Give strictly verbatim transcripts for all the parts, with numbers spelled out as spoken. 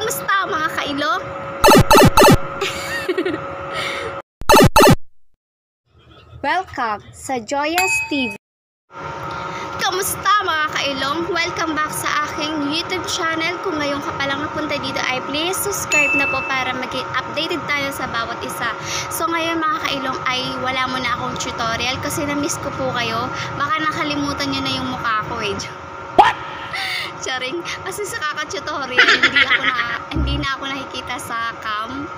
Kamusta mga kailong? Welcome sa Joyous T V. Kamusta mga kailong? Welcome back sa aking YouTube channel. Kung ngayon ka palang napunta dito ay please subscribe na po para maging updated tayo sa bawat isa. So ngayon mga kailong ay wala mo na akong tutorial kasi na-miss ko po kayo. Baka nakalimutan nyo na yung mukha ko eh. What? Charing. Kasi sa kaka-tutorial hindi ako na hindi na ako nakikita sa cam.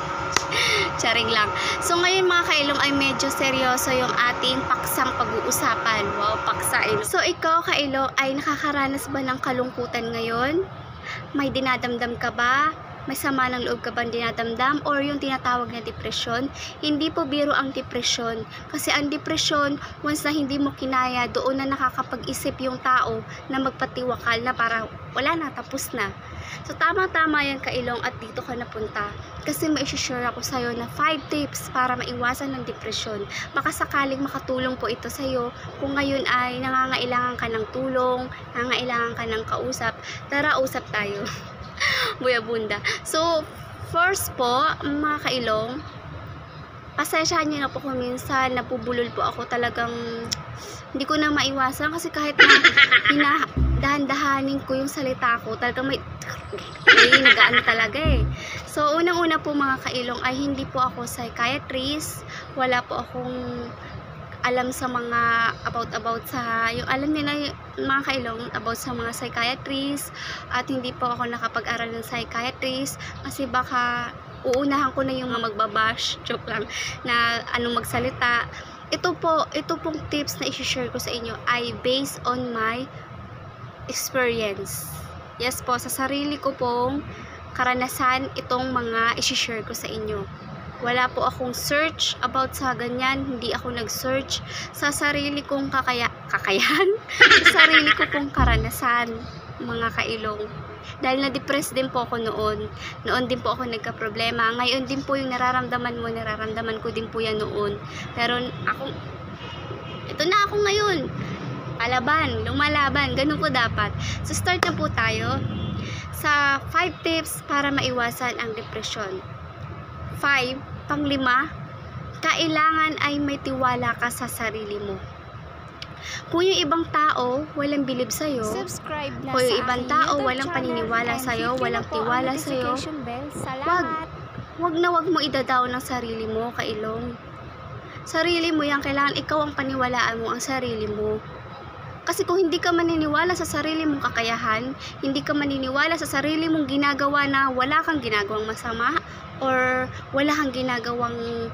Charing lang. So ngayon mga kailong ay medyo seryoso yung ating paksang pag-uusapan. Wow, paksain. So ikaw kailong ay nakakaranas ba ng kalungkutan ngayon? May dinadamdam ka ba? May sama ng loob ka bang dinadamdam? Or yung tinatawag na depresyon? Hindi po biro ang depresyon. Kasi ang depresyon, once na hindi mo kinaya, doon na nakakapag-isip yung tao na magpatiwakal na para wala na, tapos na. So tama-tama yan kailong at dito ka napunta. Kasi may isi-share ako sa'yo na five tips para maiwasan ng depresyon. Baka sakaling makatulong po ito sa'yo kung ngayon ay nangangailangan ka ng tulong, nangangailangan ka ng kausap. Tara, usap tayo. Buya bunda. So, first po, mga kailong, pasensyahan niyo na po kung minsan napubulol po ako, talagang hindi ko na maiwasan kasi kahit na dahan-dahanin ko yung salita ko, talagang may ay, nagaan talaga eh. So, unang-una po mga kailong ay hindi po ako psychiatrist, wala po akong alam sa mga about about sa yung alam nila mga kailong about sa mga psychiatrist, at hindi po ako nakapag-aral ng psychiatrist kasi baka uunahan ko na yung mga magbabash, joke lang, na anong magsalita. Ito po, ito pong tips na i-share ko sa inyo ay based on my experience. Yes po, sa sarili ko pong karanasan itong mga i-share ko sa inyo. Wala po akong search about sa ganyan, hindi ako nag-search sa sarili kong kakaya, kakayahan, sa sarili ko pong karanasan, mga kailong. Dahil na-depressed din po ako noon. Noon din po ako nagka-problema. Ngayon din po yung nararamdaman mo, nararamdaman ko din po yan noon. Pero ako, ito na ako ngayon. Palaban, lumalaban, ganun po dapat. So start na po tayo sa five tips para maiwasan ang depression. five, panglima, kailangan ay may tiwala ka sa sarili mo. Kung yung ibang tao walang bilib sa'yo, subscribe na kung yung sa ibang aking tao YouTube walang paniniwala channel, sa'yo, and walang hit nyo po tiwala ang sa'yo, notification bell. Salamat. wag, wag na wag mo idadaw ng sarili mo, kailong. Sarili mo yan, kailangan ikaw ang paniwalaan mo ang sarili mo. Kasi kung hindi ka maniniwala sa sarili mong kakayahan, hindi ka maniniwala sa sarili mong ginagawa na wala kang ginagawang masama, or wala kang ginagawang,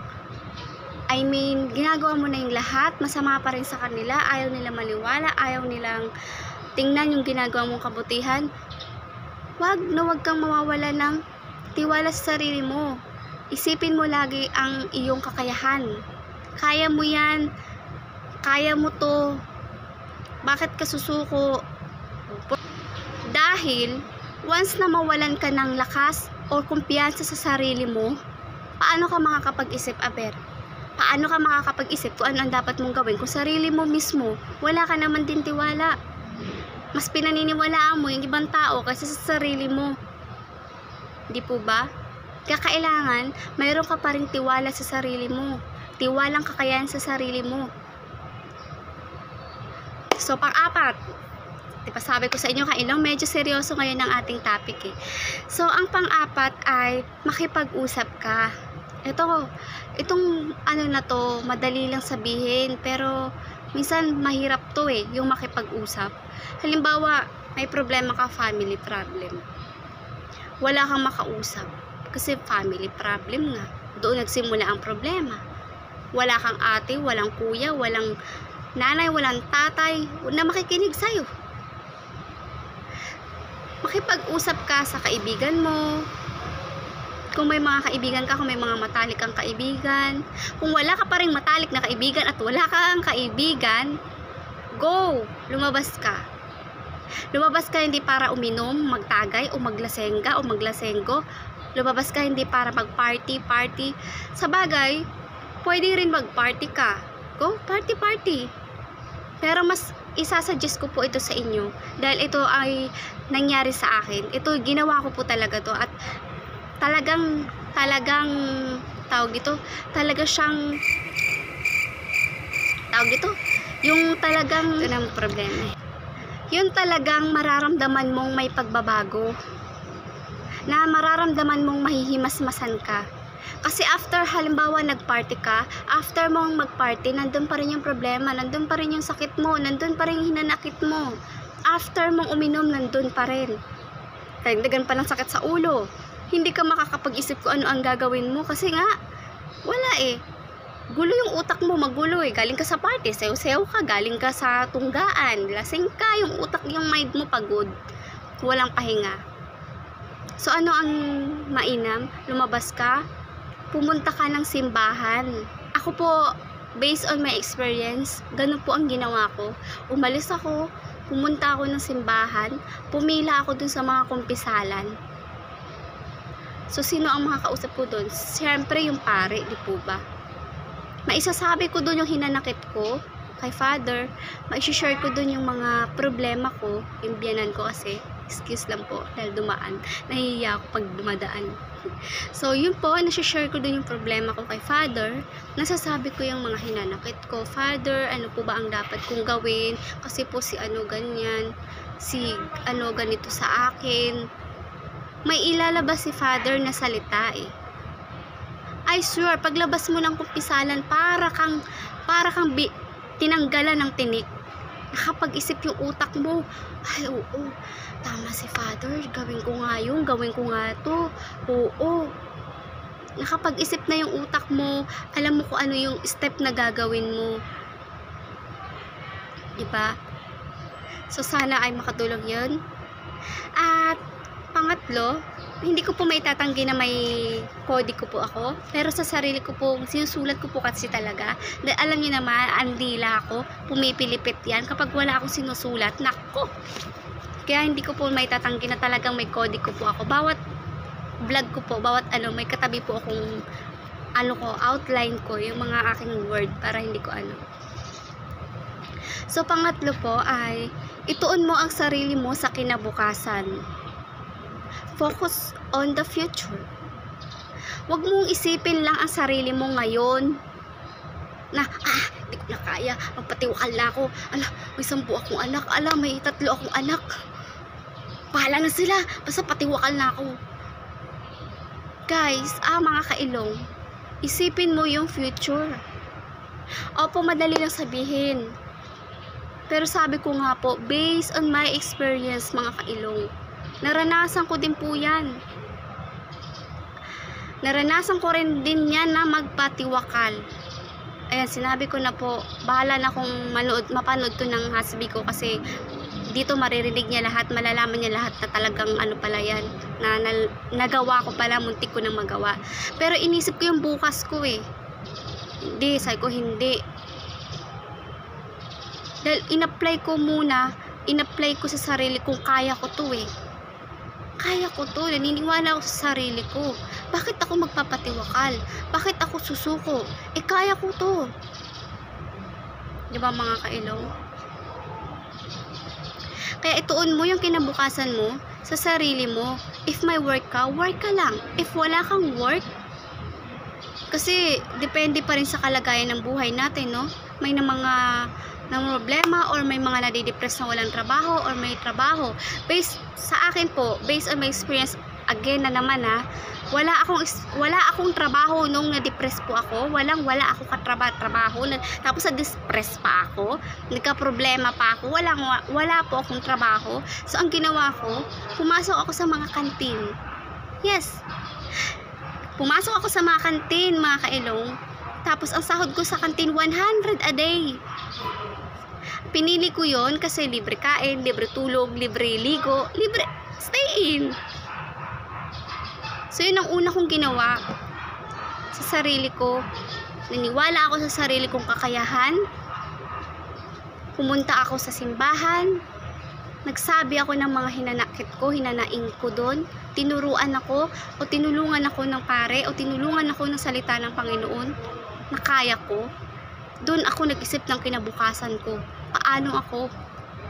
I mean, ginagawa mo na yung lahat, masama pa rin sa kanila, ayaw nila maniwala, ayaw nilang tingnan yung ginagawa mong kabutihan, wag na wag kang mawawala ng tiwala sa sarili mo. Isipin mo lagi ang iyong kakayahan. Kaya mo yan, kaya mo to. Bakit ka susuko? Dahil once na mawalan ka ng lakas o kumpiyansa sa sarili mo, paano ka makakapag-isip, aber? Paano ka makakapag-isip kung ano ang dapat mong gawin kung sarili mo mismo wala ka naman din tiwala? Mas pinaniniwalaan mo yung ibang tao kaysa sa sarili mo. Di po ba? Kaya kailangan mayroon ka pa rin tiwala sa sarili mo, tiwalang kakayahan sa sarili mo. So, pang-apat, diba sabi ko sa inyo kailang medyo seryoso ngayon ang ating topic eh. So, ang pang-apat ay makipag-usap ka. Ito, itong ano na to, madali lang sabihin, pero minsan mahirap to eh, yung makipag-usap. Halimbawa, may problema ka, family problem. Wala kang makausap, kasi family problem nga. Doon nagsimula ang problema. Wala kang ate, walang kuya, walang nanay, walang tatay na makikinig sa'yo. Makipag-usap ka sa kaibigan mo. Kung may mga kaibigan ka, kung may mga matalik kang kaibigan. Kung wala ka pa rin matalik na kaibigan at wala kang kaibigan, go! Lumabas ka. Lumabas ka hindi para uminom, magtagay, o maglasenga, o maglasenggo. Lumabas ka hindi para mag-party, party. Sa bagay, pwede rin mag-party ka. Go, party, party. Pero mas isasuggest ko po ito sa inyo dahil ito ay nangyari sa akin. Ito, ginawa ko po talaga to at talagang, talagang, tawag dito, talaga siyang, tawag dito, yung talagang, ito na problema eh. Yung talagang mararamdaman mong may pagbabago, na mararamdaman mong mahihimasmasan ka. Kasi after halimbawa nagparty ka, after mong magparty, nandun pa rin yung problema, nandun pa rin yung sakit mo, nandun pa rin yung hinanakit mo. After mong uminom, nandun pa rin. Dagdagan pa ng sakit sa ulo. Hindi ka makakapag-isip kung ano ang gagawin mo kasi nga, wala eh. Gulo yung utak mo, magulo eh. Galing ka sa party, sayo-sayo ka, galing ka sa tunggaan, lasing ka, yung utak, yung mind mo pagod. Walang pahinga. So ano ang mainam? Lumabas ka, pumunta ka ng simbahan. Ako po, based on my experience, ganun po ang ginawa ko. Umalis ako, pumunta ako ng simbahan, pumila ako dun sa mga kumpisalan. So sino ang makakausap ko dun? Siyempre yung pare, di po ba? Maisasabi ko dun yung hinanakit ko kay Father, maishishare ko dun yung mga problema ko, yung biyanan ko kasi, excuse lang po, dahil dumaan, nahihiya ako pag dumadaan. So, yun po, nasishare ko dun yung problema ko kay Father, nasasabi ko yung mga hinanakit ko, Father, ano po ba ang dapat kong gawin, kasi po si ano ganyan, si ano ganito sa akin, may ilalabas si Father na salita eh. I swear, paglabas mo ng kumpisalan, para kang, para kang bi tinanggalan ng tinik. Nakapag-isip yung utak mo, ay oo, tama si Father, gawin ko nga yun, gawin ko nga to, oo. Nakapag-isip na yung utak mo, alam mo kung ano yung step na gagawin mo. Diba? So, sana ay makatulong yun. At, pangatlo, hindi ko po may tatanggi na may kodi ko po ako, pero sa sarili ko po, sinusulat ko po kasi talaga. Dahil alam niyo naman, andila ako, pumipilipit yan. Kapag wala akong sinusulat, nako! Kaya hindi ko po may tatanggi na talagang may kodi ko po ako. Bawat vlog ko po, bawat ano, may katabi po akong ano ko, outline ko, yung mga aking word para hindi ko ano. So, pangatlo po ay, ituon mo ang sarili mo sa kinabukasan. Focus on the future. Huwag mong isipin lang ang sarili mo ngayon na, ah, hindi ko na kaya, magpatiwakal na ako, ala, may sampu akong anak, ala, may tatlo akong anak, bahala na sila, basta patiwakal na ako. Guys, ah, mga kailong, isipin mo yung future. Opo, madali lang sabihin, pero sabi ko nga po, based on my experience, mga kailong, naranasan ko din po yan. Naranasan ko rin din yan na magpatiwakal. Ayan, sinabi ko na po, bahala na kung manood, mapanood to ng husband ko kasi dito maririnig niya lahat, malalaman niya lahat na talagang ano pala yan, na, na nagawa ko pala, muntik ko nang magawa. Pero inisip ko yung bukas ko eh. Hindi, sabi ko hindi. Dahil in-apply ko muna, in-apply ko sa sarili kung kaya ko to eh. Kaya ko to, naniniwala ako sa sarili ko. Bakit ako magpapatiwakal? Bakit ako susuko? Eh, kaya ko to. Diba mga kailong? Kaya ituon mo yung kinabukasan mo sa sarili mo. If may work ka, work ka lang. If wala kang work, kasi depende pa rin sa kalagayan ng buhay natin, no? May na mga ng problema or may mga nadidepress na walang trabaho or may trabaho. Based sa akin po, based on my experience, again na naman ha, wala akong wala akong trabaho nung na-depress po ako. Walang wala ako katrabaho, tapos na-depress pa ako, nagka-problema pa ako, wala wala po akong trabaho. So ang ginawa ko, pumasok ako sa mga kantin. Yes. Pumasok ako sa mga kantin, mga kailong. Tapos ang sahod ko sa kantin one hundred a day. Pinili ko yon kasi libre kain, libre tulog, libre ligo, libre stay in. So yun ang una kong ginawa sa sarili ko. Naniwala ako sa sarili kong kakayahan. Pumunta ako sa simbahan. Nagsabi ako ng mga hinanakit ko, hinanaing ko doon. Tinuruan ako o tinulungan ako ng pare o tinulungan ako ng salita ng Panginoon na kaya ko. Doon ako nag-isip ng kinabukasan ko. Paano ako?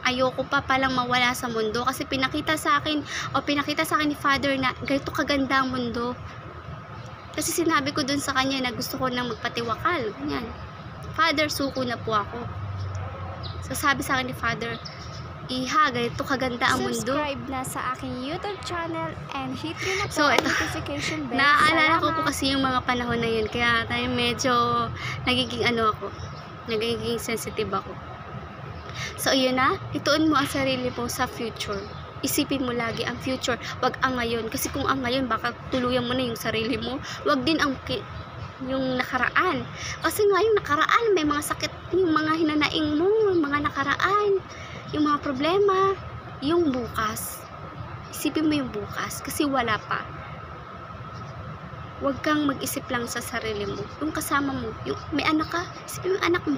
Ayoko pa palang mawala sa mundo kasi pinakita sa akin o pinakita sa akin ni Father na ganito kaganda ang mundo. Kasi sinabi ko dun sa kanya na gusto ko nang magpatiwakal. Ganyan. Father, suko na po ako. So sabi sa akin ni Father, Iha, ganito kaganda ang mundo. Subscribe na sa aking YouTube channel and hit yun na po So, ang ito, notification bell. naaalala ko Salamat. po kasi yung mga panahon na yun. Kaya tayo medyo nagiging ano ako. Nagiging sensitive ako. So, yun na. Ituon mo ang sarili mo sa future. Isipin mo lagi ang future. Wag ang ngayon. Kasi kung ang ngayon, baka tuluyan mo na yung sarili mo. Wag din ang yung nakaraan. Kasi ngayon nakaraan, may mga sakit, yung mga hinanaing mo, yung mga nakaraan, yung mga problema, yung bukas. Isipin mo yung bukas. Kasi wala pa. Huwag kang mag-isip lang sa sarili mo. Yung kasama mo, yung may anak ka, isipin mo yung anak mo.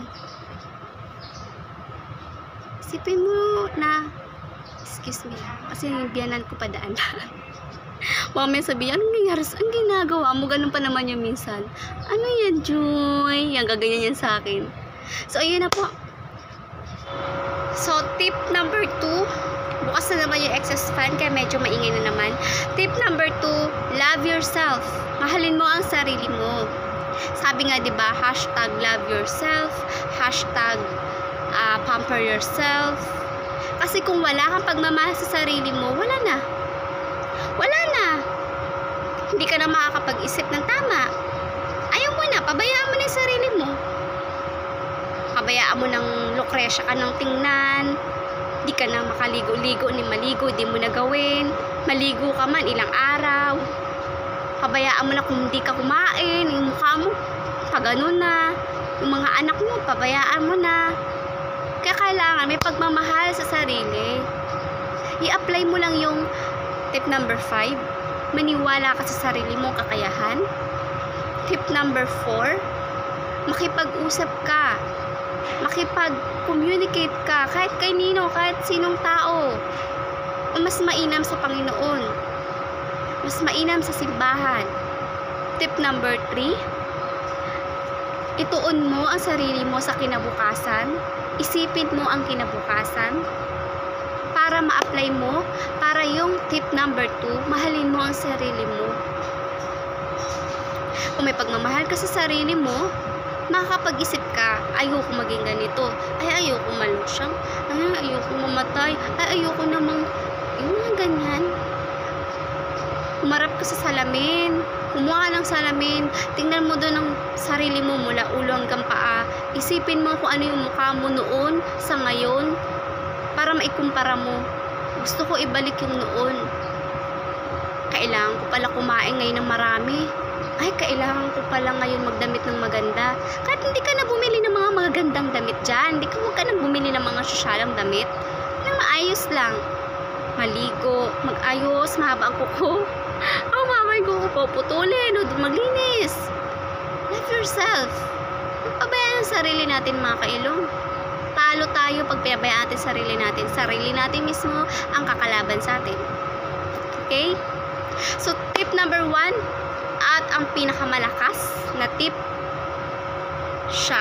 Isipin mo na, excuse me, kasi yung biyanan ko pa daan. Mamaya sabihin, anong nangyari? Ang ginagawa mo? Ganun pa naman yung minsan. Ano yan, Joy? Yan, gaganyan yan sa akin. So, ayun na po. So, tip number two, bukas na naman yung excess fan, kaya medyo maingay na naman. Tip number two, love yourself. Mahalin mo ang sarili mo. Sabi nga, diba, hashtag love yourself, hashtag uh, pamper yourself. Kasi kung wala kang pagmamahal sa sarili mo, wala na. Wala na. Hindi ka na makakapag-isip ng tama. Ayaw mo na, pabayaan mo na yung sarili mo. Pabayaan mo ng Lucrecia ka ng tingnan. Di ka na makaligo-ligo ni maligo, di mo na gawin. Maligo ka man ilang araw. Pabayaan mo na kung hindi ka kumain, yung mukha mo, pag ganun na. Yung mga anak mo, pabayaan mo na. Kaya kailangan may pagmamahal sa sarili. I-apply mo lang yung tip number five. Maniwala ka sa sarili mong kakayahan. Tip number four, makipag-usap ka. Makipag-communicate ka kahit kay nino, kahit sinong tao. O mas mainam sa Panginoon. Mas mainam sa simbahan. Tip number three, ituon mo ang sarili mo sa kinabukasan. Isipin mo ang kinabukasan para ma-apply mo, para yung tip number two, mahalin mo ang sarili mo. Kung may pagmamahal ka sa sarili mo, makakapag-isip ka, ayoko maging ganito, ay ayoko malusyang, ay ayoko mamatay, ay ayoko namang, yung mga ganyan. Umarap ka sa salamin, kumuha ng salamin, tingnan mo doon ang sarili mo mula ulo hanggang paa, isipin mo kung ano yung mukha mo noon sa ngayon, para maikumpara mo. Gusto ko ibalik yung noon. Kailangan ko pala kumain ngayon ng marami. Ay, kailangan ko pala ngayon magdamit ng maganda. Kahit hindi ka na bumili ng mga magagandang damit dyan. Hindi ka huwag ka na bumili ng mga sosyalang damit. Na maayos lang. Maligo, mag-ayos, mahaba ang kuko. Oh, mahaba yung kuko po. Putulin, o maglinis. Love yourself. Pabayaan ang sarili natin, mga kailong. Talo tayo pag pinabayaan natin sarili natin. Sarili natin mismo ang kakalaban sa atin. Okay? So, tip number one, at ang pinakamalakas na tip, siya.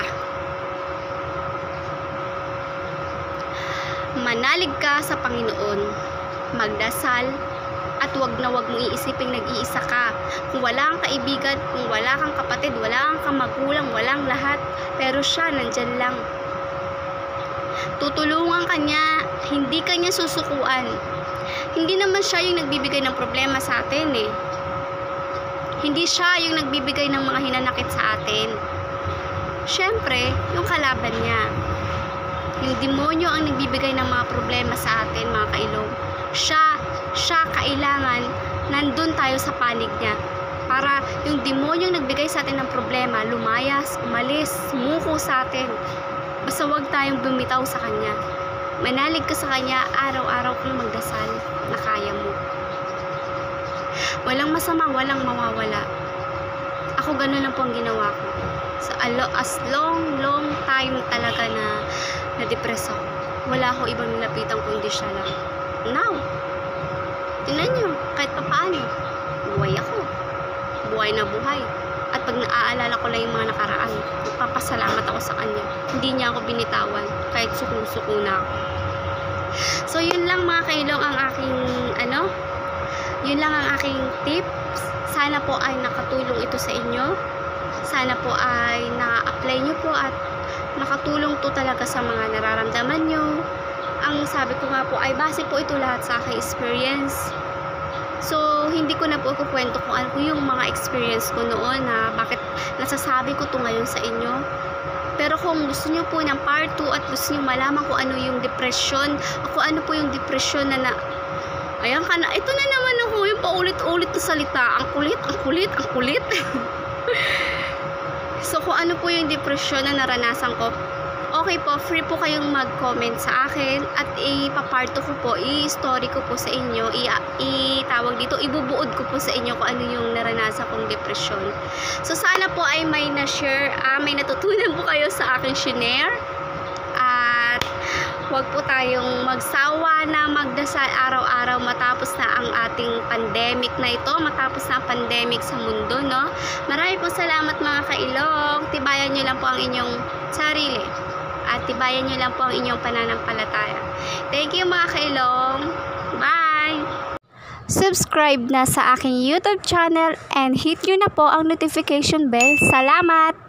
Manalig ka sa Panginoon. Magdasal. At wag na wag mong iisiping nag-iisa ka. Kung wala kang kaibigan, kung wala kang kapatid, wala kang magulang, walang lahat. Pero siya, nandyan lang. Tutulungan ka niya, hindi ka niya susukuan. Hindi naman siya yung nagbibigay ng problema sa atin eh. Hindi siya yung nagbibigay ng mga hinanakit sa atin. Siyempre, yung kalaban niya. Yung demonyo ang nagbibigay ng mga problema sa atin, mga kailong. Siya, siya kailangan nandun tayo sa panig niya. Para yung demonyo yung nagbigay sa atin ng problema, lumayas, umalis, sumuko sa atin. Basta wag tayong bumitaw sa kanya. Manalig ka sa kanya, araw-araw kang magdasal na kaya mo. Walang masama, walang mawawala. Ako ganun lang po ang ginawa ko. So, as long, long time talaga na na-depress ako. Wala ako ibang nilapitan kundi siya lang. Now, tingnan nyo, kahit pa paano, buhay ako. Buhay na buhay. At pag naaalala ko lang yung mga nakaraan, magpapasalamat ako sa kanya. Hindi niya ako binitawan, kahit suko-suko na ako. So, yun lang mga kailong ang aking, ano, yun lang ang aking tips. Sana po ay nakatulong ito sa inyo. Sana po ay na-apply nyo po at nakatulong to talaga sa mga nararamdaman nyo. Ang sabi ko nga po ay base po ito lahat sa aking experience. So, hindi ko na po ikukwento kung ano yung mga experience ko noon na bakit nasasabi ko to ngayon sa inyo. Pero kung gusto nyo po ng part two at gusto nyo malaman kung ano yung depression, o kung ano po yung depression na na... Ayan ka na, ito na naman ako yung paulit-ulit na salita. Ang kulit, ang kulit, ang kulit. So, kung ano po yung depression na naranasan ko, okay po, free po kayong mag-comment sa akin at ipaparto ko po, i-story ko po sa inyo, i-tawag dito, ibubuod ko po sa inyo kung ano yung naranasan kong depression. So, sana po ay may na-share, ah, may natutunan po kayo sa aking shinare. At huwag po tayong magsawa na magdasal araw-araw matapos na ang ating pandemic na ito, matapos na ang pandemic sa mundo, no? Marami po salamat mga kailong. Tibayan nyo lang po ang inyong sarili. At tibayan nyo lang po ang inyong pananampalataya. Thank you mga kailong. Bye! Subscribe na sa aking YouTube channel and hit nyo na po ang notification bell. Salamat!